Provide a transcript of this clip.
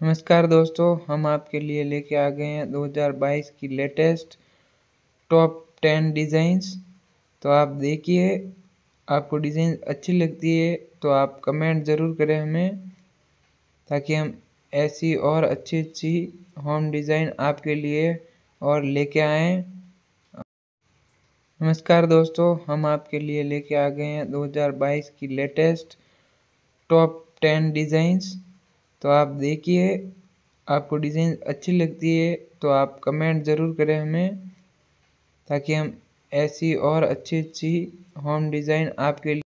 नमस्कार दोस्तों, हम आपके लिए लेके आ गए हैं 2022 की लेटेस्ट टॉप 10 डिज़ाइंस। तो आप देखिए, आपको डिज़ाइन अच्छी लगती है तो आप कमेंट ज़रूर करें हमें, ताकि हम ऐसी और अच्छी होम डिज़ाइन आपके लिए और लेके आएँ। नमस्कार दोस्तों, हम आपके लिए लेके आ गए हैं 2022 की लेटेस्ट टॉप 10 डिज़ाइंस। तो आप देखिए, आपको डिज़ाइन अच्छी लगती है तो आप कमेंट ज़रूर करें हमें, ताकि हम ऐसी और अच्छी होम डिज़ाइन आपके